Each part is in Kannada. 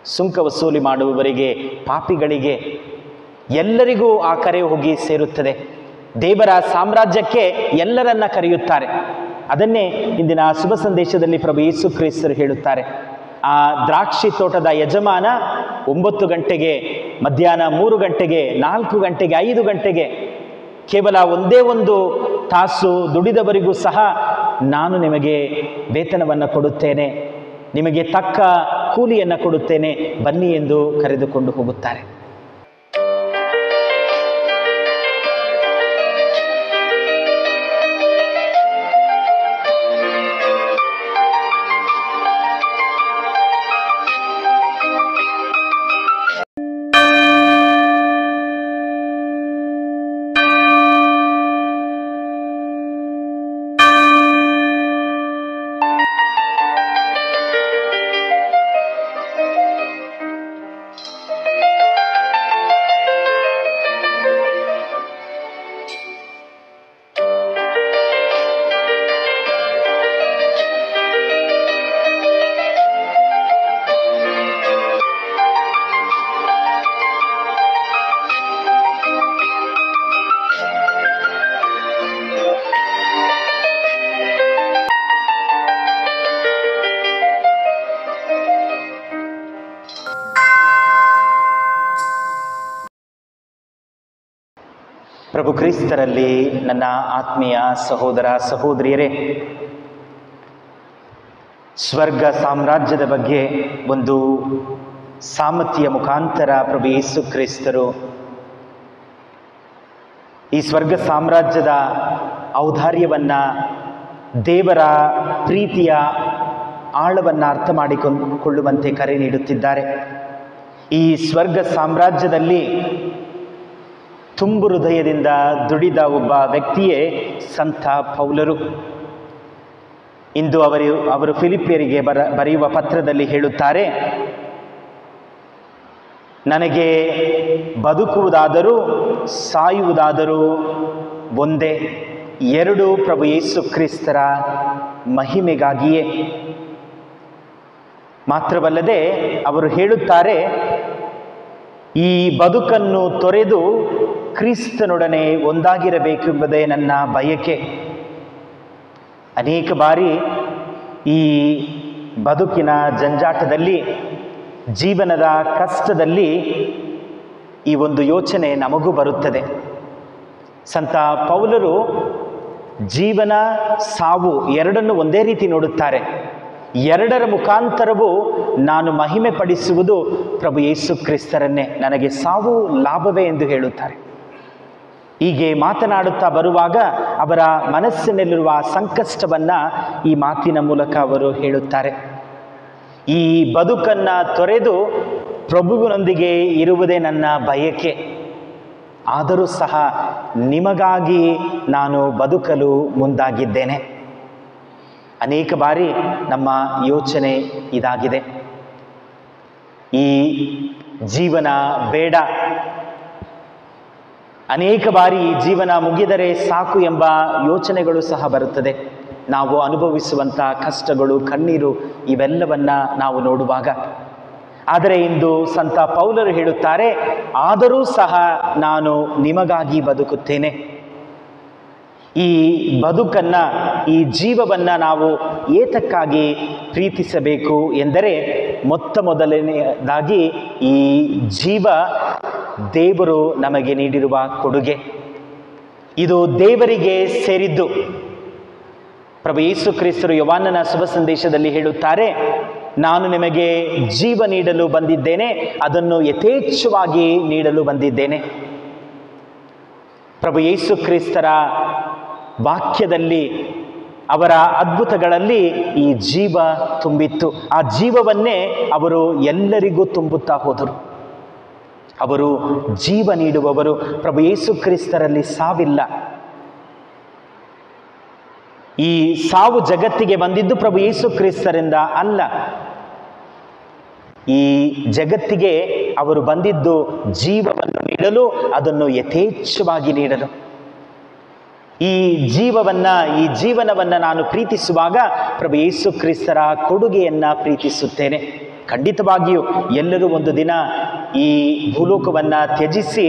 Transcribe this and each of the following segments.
ಸುಂಕ ವಸೂಲಿ ಮಾಡುವವರಿಗೆ, ಪಾಪಿಗಳಿಗೆ, ಎಲ್ಲರಿಗೂ ಆ ಕರೆ ಹೋಗಿ ಸೇರುತ್ತದೆ. ದೇವರ ಸಾಮ್ರಾಜ್ಯಕ್ಕೆ ಎಲ್ಲರನ್ನ ಕರೆಯುತ್ತಾರೆ. ಅದನ್ನೇ ಇಂದಿನ ಶುಭ ಸಂದೇಶದಲ್ಲಿ ಪ್ರಭು ಯೇಸು ಕ್ರಿಸ್ತರು ಹೇಳುತ್ತಾರೆ. ಆ ದ್ರಾಕ್ಷಿ ತೋಟದ ಯಜಮಾನ 9 ಗಂಟೆಗೆ, ಮಧ್ಯಾಹ್ನ 3 ಗಂಟೆಗೆ, 4 ಗಂಟೆಗೆ, 5 ಗಂಟೆಗೆ ಕೇವಲ ಒಂದೇ ಒಂದು ತಾಸು ದುಡಿದವರಿಗೂ ಸಹ ನಾನು ನಿಮಗೆ ವೇತನವನ್ನು ಕೊಡುತ್ತೇನೆ, ನಿಮಗೆ ತಕ್ಕ ಕೂಲಿಯನ್ನು ಕೊಡುತ್ತೇನೆ, ಬನ್ನಿ ಎಂದು ಕರೆದುಕೊಂಡು ಹೋಗುತ್ತಾರೆ. ಪ್ರಭು ಕ್ರಿಸ್ತರಲ್ಲಿ ನನ್ನ ಆತ್ಮೀಯ ಸಹೋದರ ಸಹೋದರಿಯರೇ, ಸ್ವರ್ಗ ಸಾಮ್ರಾಜ್ಯದ ಬಗ್ಗೆ ಒಂದು ಸಾಮರ್ಥ್ಯ ಮುಖಾಂತರ ಪ್ರಭು ಯೇಸು ಕ್ರಿಸ್ತರು ಈ ಸ್ವರ್ಗ ಸಾಮ್ರಾಜ್ಯದ ಔದಾರ್ಯವನ್ನು, ದೇವರ ಪ್ರೀತಿಯ ಆಳವನ್ನು ಅರ್ಥ ಮಾಡಿಕೊಳ್ಳುವಂತೆ ಕರೆ ನೀಡುತ್ತಿದ್ದಾರೆ. ಈ ಸ್ವರ್ಗ ಸಾಮ್ರಾಜ್ಯದಲ್ಲಿ ತುಂಬು ಹೃದಯದಿಂದ ದುಡಿದ ಒಬ್ಬ ವ್ಯಕ್ತಿಯೇ ಸಂತ ಪೌಲರು. ಇಂದು ಅವರು ಫಿಲಿಪಿಯರಿಗೆ ಬರೆಯುವ ಪತ್ರದಲ್ಲಿ ಹೇಳುತ್ತಾರೆ, ನನಗೆ ಬದುಕುವುದಾದರೂ ಸಾಯುವುದಾದರೂ ಒಂದೇ, ಎರಡು ಪ್ರಭು ಯೇಸು ಕ್ರಿಸ್ತರ ಮಹಿಮೆಗಾಗಿಯೇ. ಮಾತ್ರವಲ್ಲದೆ ಅವರು ಹೇಳುತ್ತಾರೆ, ಈ ಬದುಕನ್ನು ತೊರೆದು ಕ್ರಿಸ್ತನೊಡನೆ ಒಂದಾಗಿರಬೇಕೆಂಬುದೇ ನನ್ನ ಬಯಕೆ. ಅನೇಕ ಬಾರಿ ಈ ಬದುಕಿನ ಜಂಜಾಟದಲ್ಲಿ, ಜೀವನದ ಕಷ್ಟದಲ್ಲಿ ಈ ಒಂದು ಯೋಚನೆ ನಮಗೂ ಬರುತ್ತದೆ. ಸಂತ ಪೌಲರು ಜೀವನ ಸಾವು ಎರಡನ್ನು ಒಂದೇ ರೀತಿ ನೋಡುತ್ತಾರೆ. ಎರಡರ ಮುಖಾಂತರವೂ ನಾನು ಮಹಿಮೆ ಪಡಿಸುವುದು ಪ್ರಭು ಯೇಸು ಕ್ರಿಸ್ತರನ್ನೇ, ನನಗೆ ಸಾವು ಲಾಭವೇ ಎಂದು ಹೇಳುತ್ತಾರೆ. ಹೀಗೆ ಮಾತನಾಡುತ್ತಾ ಬರುವಾಗ ಅವರ ಮನಸ್ಸಿನಲ್ಲಿರುವ ಸಂಕಷ್ಟವನ್ನು ಈ ಮಾತಿನ ಮೂಲಕ ಅವರು ಹೇಳುತ್ತಾರೆ. ಈ ಬದುಕನ್ನು ತೊರೆದು ಪ್ರಭುವಿನೊಂದಿಗೆ ಇರುವುದೇ ನನ್ನ ಬಯಕೆ, ಆದರೂ ಸಹ ನಿಮಗಾಗಿ ನಾನು ಬದುಕಲು ಮುಂದಾಗಿದ್ದೇನೆ. ಅನೇಕ ಬಾರಿ ನಮ್ಮ ಯೋಚನೆ ಇದಾಗಿದೆ, ಈ ಜೀವನ ಬೇಡ, ಅನೇಕ ಬಾರಿ ಈ ಜೀವನ ಮುಗಿದರೆ ಸಾಕು ಎಂಬ ಯೋಚನೆಗಳು ಸಹ ಬರುತ್ತದೆ. ನಾವು ಅನುಭವಿಸುವಂಥ ಕಷ್ಟಗಳು, ಕಣ್ಣೀರು ಇವೆಲ್ಲವನ್ನು ನಾವು ನೋಡುವಾಗ. ಆದರೆ ಇಂದು ಸಂತ ಪೌಲರು ಹೇಳುತ್ತಾರೆ, ಆದರೂ ಸಹ ನಾನು ನಿಮಗಾಗಿ ಬದುಕುತ್ತೇನೆ. ಈ ಬದುಕನ್ನು, ಈ ಜೀವವನ್ನು ನಾವು ಏತಕ್ಕಾಗಿ ಪ್ರೀತಿಸಬೇಕು ಎಂದರೆ, ಮೊದಲನೆಯದಾಗಿ ಈ ಜೀವ ದೇವರು ನಮಗೆ ನೀಡಿರುವ ಕೊಡುಗೆ. ಇದು ದೇವರಿಗೆ ಸೇರಿದ್ದು. ಪ್ರಭು ಯೇಸು ಕ್ರಿಸ್ತರು ಯೋಹಾನನ ಶುಭ ಸಂದೇಶದಲ್ಲಿ ಹೇಳುತ್ತಾರೆ, ನಾನು ನಿಮಗೆ ಜೀವ ನೀಡಲು ಬಂದಿದ್ದೇನೆ, ಅದನ್ನು ಯಥೇಚ್ಛವಾಗಿ ನೀಡಲು ಬಂದಿದ್ದೇನೆ. ಪ್ರಭು ಯೇಸು ಕ್ರಿಸ್ತರ ವಾಕ್ಯದಲ್ಲಿ, ಅವರ ಅದ್ಭುತಗಳಲ್ಲಿ ಈ ಜೀವ ತುಂಬಿತ್ತು. ಆ ಜೀವವನ್ನೇ ಅವರು ಎಲ್ಲರಿಗೂ ತುಂಬುತ್ತಾ ಹೋದರು. ಅವರು ಜೀವ ನೀಡುವವರು. ಪ್ರಭು ಯೇಸು ಕ್ರಿಸ್ತರಲ್ಲಿ ಸಾವಿಲ್ಲ. ಈ ಸಾವು ಜಗತ್ತಿಗೆ ಬಂದಿದ್ದು ಪ್ರಭು ಯೇಸು ಕ್ರಿಸ್ತರಿಂದ ಅಲ್ಲ. ಈ ಜಗತ್ತಿಗೆ ಅವರು ಬಂದಿದ್ದು ಜೀವವನ್ನು ನೀಡಲು, ಅದನ್ನು ಯಥೇಚ್ಛವಾಗಿ ನೀಡಲು. ಈ ಜೀವನವನ್ನು ನಾನು ಪ್ರೀತಿಸುವಾಗ ಪ್ರಭು ಯೇಸು ಕ್ರಿಸ್ತರ ಕೊಡುಗೆಯನ್ನು ಪ್ರೀತಿಸುತ್ತೇನೆ. ಖಂಡಿತವಾಗಿಯೂ ಎಲ್ಲರೂ ಒಂದು ದಿನ ಈ ಭೂಲೋಕವನ್ನು ತ್ಯಜಿಸಿ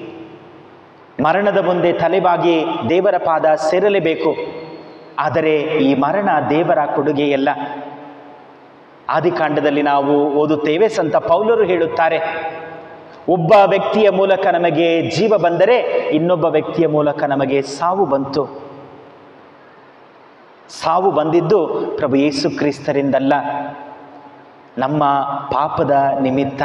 ಮರಣದ ಮುಂದೆ ತಲೆಬಾಗಿ ದೇವರ ಪಾದ ಸೇರಲೇಬೇಕು. ಆದರೆ ಈ ಮರಣ ದೇವರ ಕೊಡುಗೆಯಲ್ಲ. ಆದಿಕಾಂಡದಲ್ಲಿ ನಾವು ಓದುತ್ತೇವೆ, ಸಂತ ಪೌಲರು ಹೇಳುತ್ತಾರೆ, ಒಬ್ಬ ವ್ಯಕ್ತಿಯ ಮೂಲಕ ನಮಗೆ ಜೀವ ಬಂದರೆ ಇನ್ನೊಬ್ಬ ವ್ಯಕ್ತಿಯ ಮೂಲಕ ನಮಗೆ ಸಾವು ಬಂತು. ಸಾವು ಬಂದಿದ್ದು ಪ್ರಭು ಯೇಸು ಕ್ರಿಸ್ತರಿಂದಲ್ಲ, ನಮ್ಮ ಪಾಪದ ನಿಮಿತ್ತ,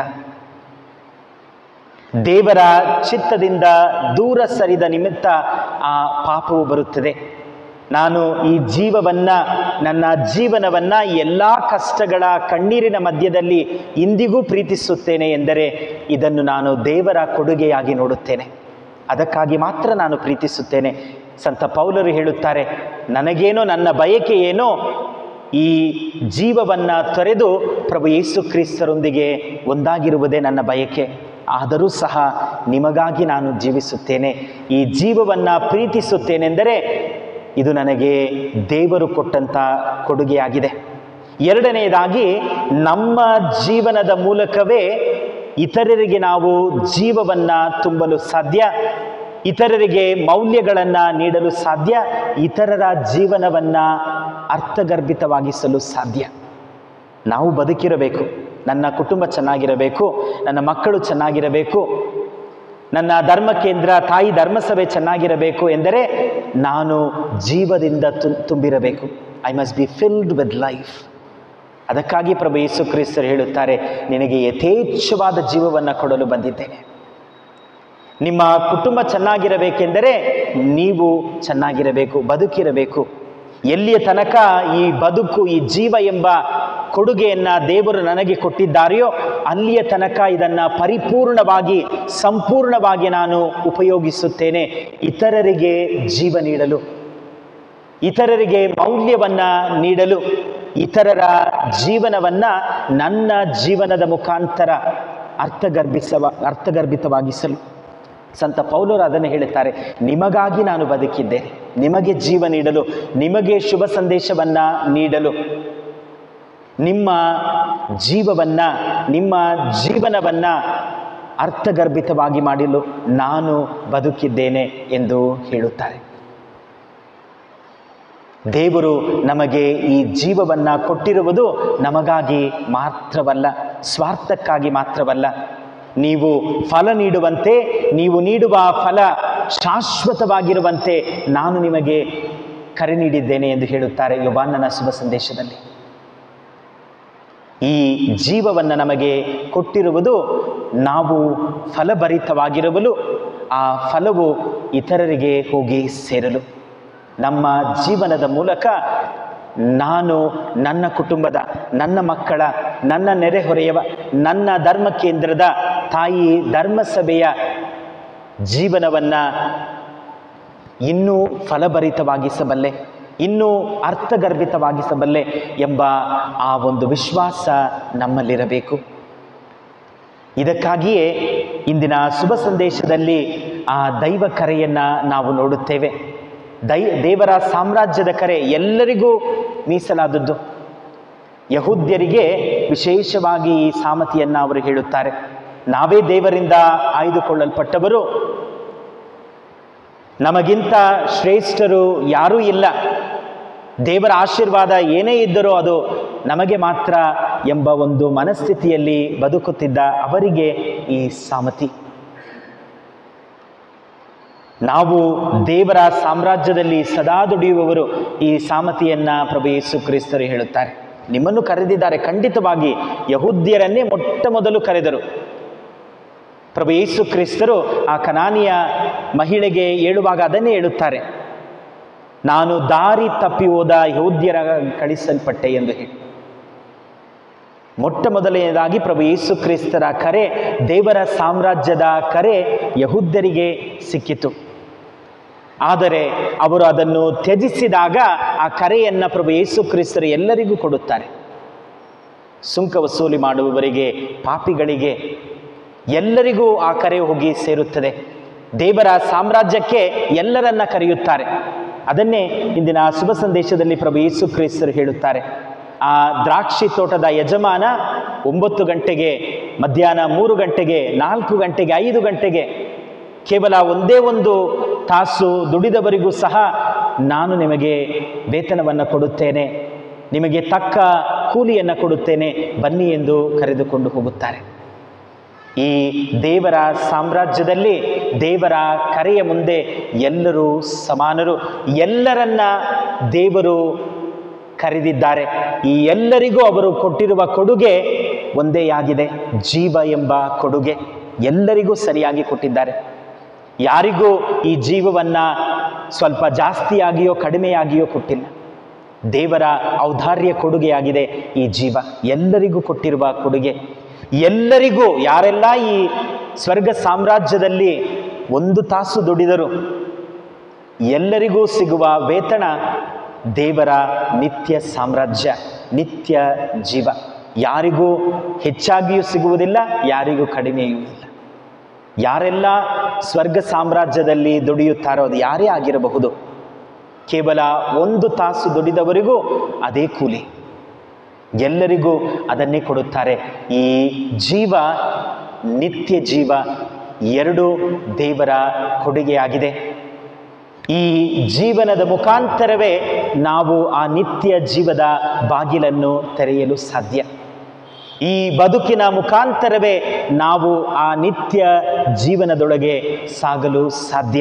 ದೇವರ ಚಿತ್ತದಿಂದ ದೂರ ಸರಿದ ನಿಮಿತ್ತ ಆ ಪಾಪವು ಬರುತ್ತದೆ. ನಾನು ಈ ನನ್ನ ಜೀವನವನ್ನು ಎಲ್ಲ ಕಷ್ಟಗಳ ಕಣ್ಣೀರಿನ ಮಧ್ಯದಲ್ಲಿ ಇಂದಿಗೂ ಪ್ರೀತಿಸುತ್ತೇನೆ ಎಂದರೆ ಇದನ್ನು ನಾನು ದೇವರ ಕೊಡುಗೆಯಾಗಿ ನೋಡುತ್ತೇನೆ. ಅದಕ್ಕಾಗಿ ಮಾತ್ರ ನಾನು ಪ್ರೀತಿಸುತ್ತೇನೆ. ಸಂತ ಪೌಲರು ಹೇಳುತ್ತಾರೆ, ನನಗೇನೋ ನನ್ನ ಬಯಕೆ ಏನೋ ಈ ಜೀವವನ್ನು ತೊರೆದು ಪ್ರಭು ಯೇಸು ಕ್ರಿಸ್ತರೊಂದಿಗೆ ಒಂದಾಗಿರುವುದೇ ನನ್ನ ಬಯಕೆ. ಆದರೂ ಸಹ ನಿಮಗಾಗಿ ನಾನು ಜೀವಿಸುತ್ತೇನೆ, ಈ ಜೀವವನ್ನು ಪ್ರೀತಿಸುತ್ತೇನೆಂದರೆ ಇದು ನನಗೆ ದೇವರು ಕೊಟ್ಟಂಥ ಕೊಡುಗೆಯಾಗಿದೆ. ಎರಡನೆಯದಾಗಿ, ನಮ್ಮ ಜೀವನದ ಮೂಲಕವೇ ಇತರರಿಗೆ ನಾವು ಜೀವವನ್ನು ತುಂಬಲು ಸಾಧ್ಯ, ಇತರರಿಗೆ ಮೌಲ್ಯಗಳನ್ನು ನೀಡಲು ಸಾಧ್ಯ, ಇತರರ ಜೀವನವನ್ನು ಅರ್ಥಗರ್ಭಿತವಾಗಿಸಲು ಸಾಧ್ಯ. ನಾವು ಬದುಕಿರಬೇಕು, ನನ್ನ ಕುಟುಂಬ ಚೆನ್ನಾಗಿರಬೇಕು, ನನ್ನ ಮಕ್ಕಳು ಚೆನ್ನಾಗಿರಬೇಕು, ನನ್ನ ಧರ್ಮ ಕೇಂದ್ರ ತಾಯಿ ಧರ್ಮಸಭೆ ಚೆನ್ನಾಗಿರಬೇಕು ಎಂದರೆ ನಾನು ಜೀವದಿಂದ ತುಂಬಿರಬೇಕು. I must be filled with life. ಅದಕ್ಕಾಗಿ ಪ್ರಭು ಯೇಸು ಕ್ರಿಸ್ತರು ಹೇಳುತ್ತಾರೆ, ನಿನಗೆ ಯಥೇಚ್ಛವಾದ ಜೀವವನ್ನು ಕೊಡಲು ಬಂದಿದ್ದೇನೆ. ನಿಮ್ಮ ಕುಟುಂಬ ಚೆನ್ನಾಗಿರಬೇಕೆಂದರೆ ನೀವು ಚೆನ್ನಾಗಿರಬೇಕು, ಬದುಕಿರಬೇಕು. ಎಲ್ಲಿಯ ತನಕ ಈ ಬದುಕು, ಈ ಜೀವ ಎಂಬ ಕೊಡುಗೆಯನ್ನು ದೇವರು ನನಗೆ ಕೊಟ್ಟಿದ್ದಾರೆಯೋ ಅಲ್ಲಿಯ ತನಕ ಇದನ್ನು ಪರಿಪೂರ್ಣವಾಗಿ ಸಂಪೂರ್ಣವಾಗಿ ನಾನು ಉಪಯೋಗಿಸುತ್ತೇನೆ, ಇತರರಿಗೆ ಜೀವ ನೀಡಲು, ಇತರರಿಗೆ ಮೌಲ್ಯವನ್ನು ನೀಡಲು, ಇತರರ ಜೀವನವನ್ನು ನನ್ನ ಜೀವನದ ಮುಖಾಂತರ ಅರ್ಥಗರ್ಭಿತವಾಗಿಸಲು. ಸಂತ ಪೌಲರು ಅದನ್ನು ಹೇಳುತ್ತಾರೆ, ನಿಮಗಾಗಿ ನಾನು ಬದುಕಿದ್ದೇನೆ, ನಿಮಗೆ ಜೀವ ನೀಡಲು, ನಿಮಗೆ ಶುಭ ಸಂದೇಶವನ್ನು ನೀಡಲು, ನಿಮ್ಮ ಜೀವವನ್ನು, ನಿಮ್ಮ ಜೀವನವನ್ನು ಅರ್ಥಗರ್ಭಿತವಾಗಿ ಮಾಡಲು ನಾನು ಬದುಕಿದ್ದೇನೆ ಎಂದು ಹೇಳುತ್ತಾರೆ. ದೇವರು ನಮಗೆ ಈ ಜೀವವನ್ನು ಕೊಟ್ಟಿರುವುದು ನಮಗಾಗಿ ಮಾತ್ರವಲ್ಲ, ಸ್ವಾರ್ಥಕ್ಕಾಗಿ ಮಾತ್ರವಲ್ಲ. ನೀವು ಫಲ ನೀಡುವಂತೆ, ನೀವು ನೀಡುವ ಫಲ ಶಾಶ್ವತವಾಗಿರುವಂತೆ ನಾನು ನಿಮಗೆ ಕರೆ ನೀಡಿದ್ದೇನೆ ಎಂದು ಹೇಳುತ್ತಾರೆ ಯೋಹಾನನ ಶುಭ ಸಂದೇಶದಲ್ಲಿ. ಈ ಜೀವವನ್ನು ನಮಗೆ ಕೊಟ್ಟಿರುವುದು ನಾವು ಫಲಭರಿತವಾಗಿರಲು, ಆ ಫಲವು ಇತರರಿಗೆ ಹೋಗಿ ಸೇರಲು. ನಮ್ಮ ಜೀವನದ ಮೂಲಕ ನಾನು ನನ್ನ ಕುಟುಂಬದ, ನನ್ನ ಮಕ್ಕಳ, ನನ್ನ ನೆರೆಹೊರೆಯವ, ನನ್ನ ಧರ್ಮ ಕೇಂದ್ರದ ತಾಯಿ ಧರ್ಮಸಭೆಯ ಜೀವನವನ್ನು ಇನ್ನೂ ಫಲಭರಿತವಾಗಿಸಬಲ್ಲೆ, ಇನ್ನೂ ಅರ್ಥಗರ್ಭಿತವಾಗಿಸಬಲ್ಲೆ ಎಂಬ ಆ ಒಂದು ವಿಶ್ವಾಸ ನಮ್ಮಲ್ಲಿರಬೇಕು. ಇದಕ್ಕಾಗಿಯೇ ಇಂದಿನ ಶುಭ ಸಂದೇಶದಲ್ಲಿ ಆ ದೈವ ಕರೆಯನ್ನು ನಾವು ನೋಡುತ್ತೇವೆ. ದೇವರ ಸಾಮ್ರಾಜ್ಯದ ಕರೆ ಎಲ್ಲರಿಗೂ ಮೀಸಲಾದದ್ದು. ಯಹೂದ್ಯರಿಗೆ ವಿಶೇಷವಾಗಿ ಈ ಸಾಮತಿಯನ್ನು ಅವರು ಹೇಳುತ್ತಾರೆ, ನಾವೇ ದೇವರಿಂದ ಆಯ್ದುಕೊಳ್ಳಲ್ಪಟ್ಟವರು, ನಮಗಿಂತ ಶ್ರೇಷ್ಠರು ಯಾರೂ ಇಲ್ಲ, ದೇವರ ಆಶೀರ್ವಾದ ಏನೇ ಇದ್ದರೂ ಅದು ನಮಗೆ ಮಾತ್ರ ಎಂಬ ಒಂದು ಮನಸ್ಥಿತಿಯಲ್ಲಿ ಬದುಕುತ್ತಿದ್ದ ಅವರಿಗೆ ಈ ಸಾಮತಿ. ನಾವು ದೇವರ ಸಾಮ್ರಾಜ್ಯದಲ್ಲಿ ಸದಾ ದುಡಿಯುವವರು ಈ ಸಾಮತಿಯನ್ನು ಪ್ರಭು ಯೇಸು ಕ್ರಿಸ್ತರು ಹೇಳುತ್ತಾರೆ. ನಿಮ್ಮನ್ನು ಕರೆದಿದ್ದಾರೆ, ಖಂಡಿತವಾಗಿ ಯಹೂದ್ಯರನ್ನೇ ಮೊಟ್ಟ ಮೊದಲು ಕರೆದರು. ಪ್ರಭು ಯೇಸು ಕ್ರಿಸ್ತರು ಆ ಕನಾನಿಯ ಮಹಿಳೆಗೆ ಹೇಳುವಾಗ ಅದನ್ನೇ ಹೇಳುತ್ತಾರೆ, ನಾನು ದಾರಿ ತಪ್ಪಿ ಹೋದ ಯಹೂದ್ಯರ ಕಳಿಸಲ್ಪಟ್ಟೆ ಎಂದು ಹೇಳಿ. ಮೊಟ್ಟ ಮೊದಲನೆಯದಾಗಿ ಪ್ರಭು ಯೇಸು ಕ್ರಿಸ್ತರ ಕರೆ, ದೇವರ ಸಾಮ್ರಾಜ್ಯದ ಕರೆ ಯಹೂದ್ಯರಿಗೆ ಸಿಕ್ಕಿತು. ಆದರೆ ಅವರು ಅದನ್ನು ತ್ಯಜಿಸಿದಾಗ ಆ ಕರೆಯನ್ನು ಪ್ರಭು ಯೇಸು ಕ್ರಿಸ್ತರು ಎಲ್ಲರಿಗೂ ಕೊಡುತ್ತಾರೆ. ಸುಂಕ ವಸೂಲಿ ಮಾಡುವವರಿಗೆ, ಪಾಪಿಗಳಿಗೆ, ಎಲ್ಲರಿಗೂ ಆ ಕರೆ ಹೋಗಿ ಸೇರುತ್ತದೆ. ದೇವರ ಸಾಮ್ರಾಜ್ಯಕ್ಕೆ ಎಲ್ಲರನ್ನ ಕರೆಯುತ್ತಾರೆ. ಅದನ್ನೇ ಇಂದಿನ ಶುಭ ಸಂದೇಶದಲ್ಲಿ ಪ್ರಭು ಯೇಸು ಕ್ರಿಸ್ತರು ಹೇಳುತ್ತಾರೆ. ಆ ದ್ರಾಕ್ಷಿ ತೋಟದ ಯಜಮಾನ 9 ಗಂಟೆಗೆ, ಮಧ್ಯಾಹ್ನ 3 ಗಂಟೆಗೆ, 4 ಗಂಟೆಗೆ, 5 ಗಂಟೆಗೆ ಕೇವಲ ಒಂದೇ ಒಂದು ತಾಸು ದುಡಿದವರಿಗೂ ಸಹ ನಾನು ನಿಮಗೆ ವೇತನವನ್ನು ಕೊಡುತ್ತೇನೆ, ನಿಮಗೆ ತಕ್ಕ ಕೂಲಿಯನ್ನು ಕೊಡುತ್ತೇನೆ, ಬನ್ನಿ ಎಂದು ಕರೆದುಕೊಂಡು ಹೋಗುತ್ತಾರೆ. ಈ ದೇವರ ಸಾಮ್ರಾಜ್ಯದಲ್ಲಿ ದೇವರ ಕರೆಯ ಮುಂದೆ ಎಲ್ಲರೂ ಸಮಾನರು. ಎಲ್ಲರನ್ನ ದೇವರು ಕರೆದಿದ್ದಾರೆ. ಈ ಎಲ್ಲರಿಗೂ ಅವರು ಕೊಟ್ಟಿರುವ ಕೊಡುಗೆ ಒಂದೇ ಆಗಿದೆ, ಜೀವ ಎಂಬ ಕೊಡುಗೆ ಎಲ್ಲರಿಗೂ ಸರಿಯಾಗಿ ಕೊಟ್ಟಿದ್ದಾರೆ. ಯಾರಿಗೂ ಈ ಜೀವವನ್ನು ಸ್ವಲ್ಪ ಜಾಸ್ತಿಯಾಗಿಯೋ ಕಡಿಮೆಯಾಗಿಯೋ ಕೊಟ್ಟಿಲ್ಲ. ದೇವರ ಔದಾರ್ಯ ಕೊಡುಗೆಯಾಗಿದೆ ಈ ಜೀವ, ಎಲ್ಲರಿಗೂ ಕೊಟ್ಟಿರುವ ಕೊಡುಗೆ. ಎಲ್ಲರಿಗೂ, ಯಾರೆಲ್ಲ ಈ ಸ್ವರ್ಗ ಸಾಮ್ರಾಜ್ಯದಲ್ಲಿ 1 ತಾಸು ದುಡಿದರು ಎಲ್ಲರಿಗೂ ಸಿಗುವ ವೇತನ ದೇವರ ನಿತ್ಯ ಸಾಮ್ರಾಜ್ಯ, ನಿತ್ಯ ಜೀವ. ಯಾರಿಗೂ ಹೆಚ್ಚಾಗಿಯೂ ಸಿಗುವುದಿಲ್ಲ, ಯಾರಿಗೂ ಕಡಿಮೆಯೂ ಇಲ್ಲ. ಯಾರೆಲ್ಲ ಸ್ವರ್ಗ ಸಾಮ್ರಾಜ್ಯದಲ್ಲಿ ದುಡಿಯುತ್ತಾರೋ ಅದು ಯಾರೇ ಆಗಿರಬಹುದು, ಕೇವಲ 1 ತಾಸು ದುಡಿದವರಿಗೂ ಅದೇ ಕೂಲಿ, ಎಲ್ಲರಿಗೂ ಅದನ್ನೇ ಕೊಡುತ್ತಾರೆ. ಈ ಜೀವ, ನಿತ್ಯ ಜೀವ, 2 ದೇವರ ಕೊಡುಗೆಯಾಗಿದೆ. ಈ ಜೀವನದ ಮುಖಾಂತರವೇ ನಾವು ಆ ನಿತ್ಯ ಜೀವದ ಬಾಗಿಲನ್ನು ತೆರೆಯಲು ಸಾಧ್ಯ. ಈ ಬದುಕಿನ ಮುಖಾಂತರವೇ ನಾವು ಆ ನಿತ್ಯ ಜೀವನದೊಳಗೆ ಸಾಗಲು ಸಾಧ್ಯ.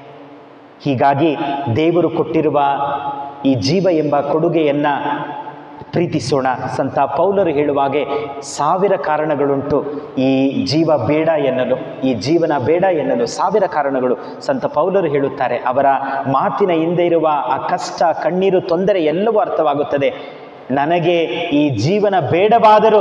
ಹೀಗಾಗಿ ದೇವರು ಕೊಟ್ಟಿರುವ ಈ ಜೀವ ಎಂಬ ಕೊಡುಗೆಯನ್ನು ಪ್ರೀತಿಸೋಣ. ಸಂತ ಪೌಲರು ಹೇಳುವಾಗೆ 1000 ಕಾರಣಗಳುಂಟು ಈ ಜೀವ ಬೇಡ ಎನ್ನಲು, ಈ ಜೀವನ ಬೇಡ ಎನ್ನಲು 1000 ಕಾರಣಗಳು ಸಂತ ಪೌಲರು ಹೇಳುತ್ತಾರೆ. ಅವರ ಮಾತಿನ ಹಿಂದೆ ಇರುವ ಆ ಕಷ್ಟ, ಕಣ್ಣೀರು, ತೊಂದರೆ ಎಲ್ಲವೂ ಅರ್ಥವಾಗುತ್ತದೆ. ನನಗೆ ಈ ಜೀವನ ಬೇಡವಾದರೂ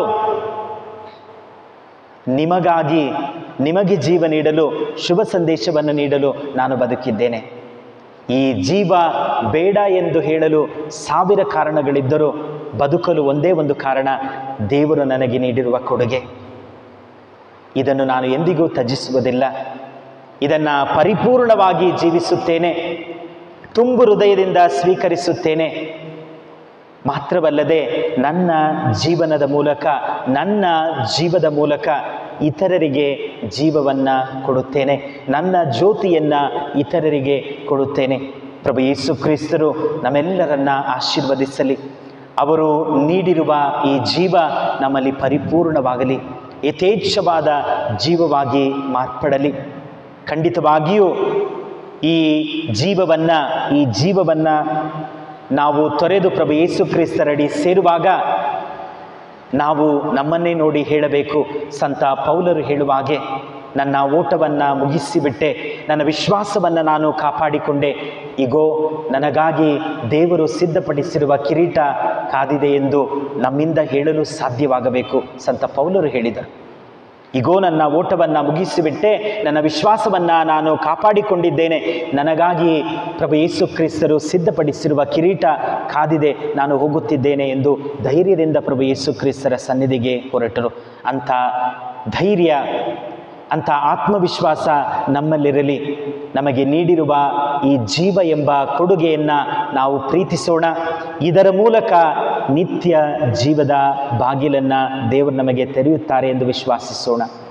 ನಿಮಗಾಗಿ, ನಿಮಗೆ ಜೀವ ನೀಡಲು, ಶುಭ ಸಂದೇಶವನ್ನು ನೀಡಲು ನಾನು ಬದುಕಿದ್ದೇನೆ. ಈ ಜೀವ ಬೇಡ ಎಂದು ಹೇಳಲು 1000 ಕಾರಣಗಳಿದ್ದರೂ ಬದುಕಲು ಒಂದೇ ಒಂದು ಕಾರಣ, ದೇವರು ನನಗೆ ನೀಡಿರುವ ಕೊಡುಗೆ. ಇದನ್ನು ನಾನು ಎಂದಿಗೂ ತ್ಯಜಿಸುವುದಿಲ್ಲ. ಇದನ್ನು ಪರಿಪೂರ್ಣವಾಗಿ ಜೀವಿಸುತ್ತೇನೆ, ತುಂಬು ಹೃದಯದಿಂದ ಸ್ವೀಕರಿಸುತ್ತೇನೆ. ಮಾತ್ರವಲ್ಲದೆ ನನ್ನ ಜೀವನದ ಮೂಲಕ, ನನ್ನ ಜೀವದ ಮೂಲಕ ಇತರರಿಗೆ ಜೀವವನ್ನು ಕೊಡುತ್ತೇನೆ, ನನ್ನ ಜ್ಯೋತಿಯನ್ನು ಇತರರಿಗೆ ಕೊಡುತ್ತೇನೆ. ಪ್ರಭು ಯೇಸು ಕ್ರಿಸ್ತರು ನಮ್ಮೆಲ್ಲರನ್ನ ಆಶೀರ್ವದಿಸಲಿ. ಅವರು ನೀಡಿರುವ ಈ ಜೀವ ನಮ್ಮಲ್ಲಿ ಪರಿಪೂರ್ಣವಾಗಲಿ, ಯಥೇಚ್ಛವಾದ ಜೀವವಾಗಿ ಮಾರ್ಪಡಲಿ. ಖಂಡಿತವಾಗಿಯೂ ಈ ಜೀವವನ್ನು ನಾವು ತೊರೆದು ಪ್ರಭು ಯೇಸು ಕ್ರಿಸ್ತರಡಿ ಸೇರುವಾಗ ನಾವು ನಮ್ಮನ್ನೇ ನೋಡಿ ಹೇಳಬೇಕು. ಸಂತ ಪೌಲರು ಹೇಳುವಾಗೆ, ನನ್ನ ಓಟವನ್ನು ಮುಗಿಸಿಬಿಟ್ಟೆ, ನನ್ನ ವಿಶ್ವಾಸವನ್ನು ನಾನು ಕಾಪಾಡಿಕೊಂಡೆ, ಈಗೋ ನನಗಾಗಿ ದೇವರು ಸಿದ್ಧಪಡಿಸಿರುವ ಕಿರೀಟ ಕಾದಿದೆ ಎಂದು ನಮ್ಮಿಂದ ಹೇಳಲು ಸಾಧ್ಯವಾಗಬೇಕು. ಸಂತ ಪೌಲರು ಹೇಳಿದರು, ಈಗೋ ನನ್ನ ಓಟವನ್ನು ಮುಗಿಸಿಬಿಟ್ಟೆ, ನನ್ನ ವಿಶ್ವಾಸವನ್ನು ನಾನು ಕಾಪಾಡಿಕೊಂಡಿದ್ದೇನೆ, ನನಗಾಗಿ ಪ್ರಭು ಯೇಸು ಕ್ರಿಸ್ತರು ಸಿದ್ಧಪಡಿಸಿರುವ ಕಿರೀಟ ಕಾದಿದೆ, ನಾನು ಹೋಗುತ್ತಿದ್ದೇನೆ ಎಂದು ಧೈರ್ಯದಿಂದ ಪ್ರಭು ಯೇಸು ಕ್ರಿಸ್ತರ ಸನ್ನಿಧಿಗೆ ಹೊರಟರು. ಅಂಥ ಧೈರ್ಯ, ಅಂಥ ಆತ್ಮವಿಶ್ವಾಸ ನಮ್ಮಲ್ಲಿರಲಿ. ನಮಗೆ ನೀಡಿರುವ ಈ ಜೀವ ಎಂಬ ಕೊಡುಗೆಯನ್ನು ನಾವು ಪ್ರೀತಿಸೋಣ. ಇದರ ಮೂಲಕ ನಿತ್ಯ ಜೀವದ ಬಾಗಿಲನ್ನು ದೇವರು ನಮಗೆ ತೆರೆಯುತ್ತಾರೆ ಎಂದು ವಿಶ್ವಾಸಿಸೋಣ.